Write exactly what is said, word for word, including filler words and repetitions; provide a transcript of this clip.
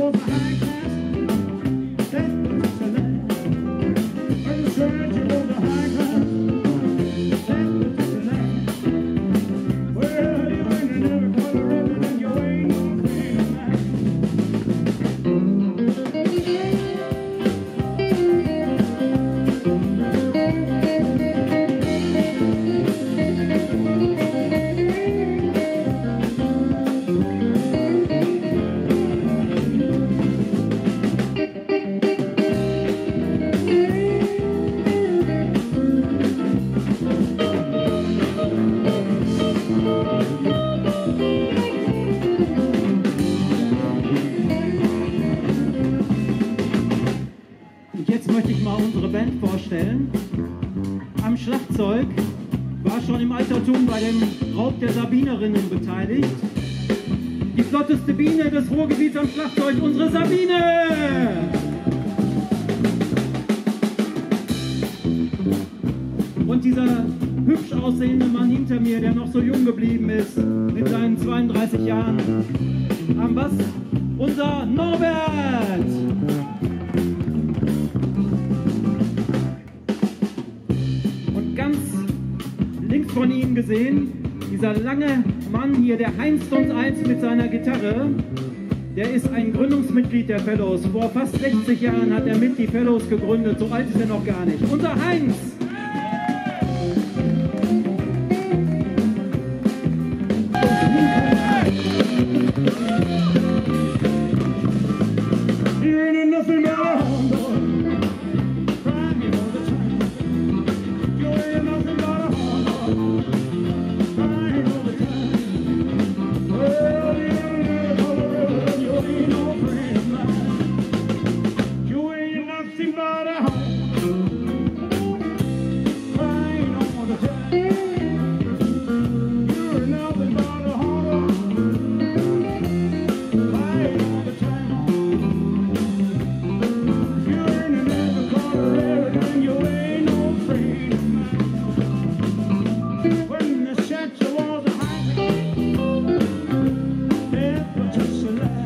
Am Schlagzeug war schon im Altertum bei dem Raub der Sabinerinnen beteiligt. Die flotteste Biene des Ruhrgebiets am Schlagzeug, unsere Sabine! Und dieser hübsch aussehende Mann hinter mir, der noch so jung geblieben ist, mit seinen zweiunddreißig Jahren, am Bass, unser Norbert! Links von Ihnen gesehen, dieser lange Mann hier, der heinzt uns eins mit seiner Gitarre, der ist ein Gründungsmitglied der Fellows. Vor fast sechzig Jahren hat er mit die Fellows gegründet, so alt ist er noch gar nicht. Unser Heinz! When the shadow was high, there was just a light.